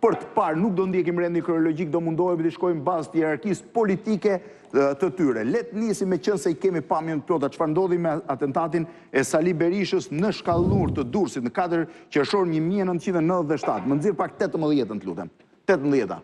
për të parë, nuk do ndjekim rendin kronologjik, do mundohemi të shkojmë bazë të hierarkisë politike të tyre. Le të nisim me qenë se i kemi pamjen të plota. Çfarë ndodhi me atentatin e Sali Berishës në Shkallnur të Durrësit në 4 qershor 1997. Më nxirr pak 18-ën, të lutem. 18-a.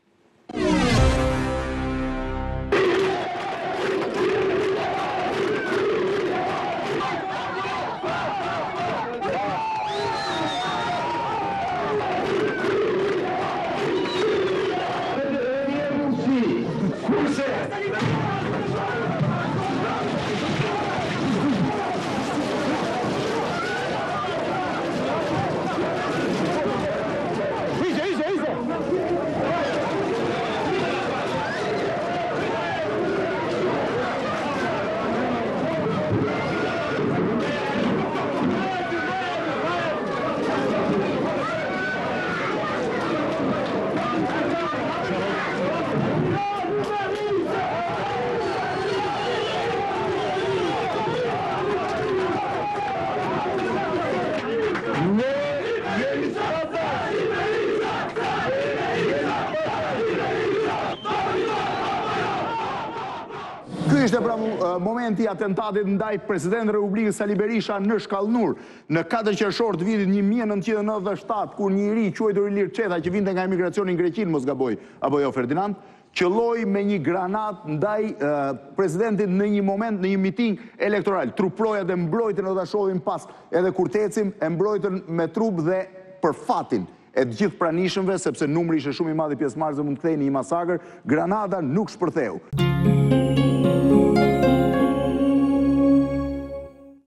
Ky ishte pra momenti i atentatit ndaj presidentit Republikës Sali Berisha në Shkallnur, në 4 qershor të vitit 1997, kur një iri quajtur Ilir Çeta, që vinte nga emigracioni në Greqi, mos gaboj, apo jo Ferdinand, qëlloi me një granat ndaj presidentit në një moment, në një miting elektoral. Truprojat e mbrojtën, do ta shohim pas edhe kur të ecim, e mbrojtën me trup dhe për fatin e të gjithë pranishmëve, sepse numri ishte shumë i madh i pjesëmarrësve mund të kthehej në një masakër, granata nuk shpërtheu.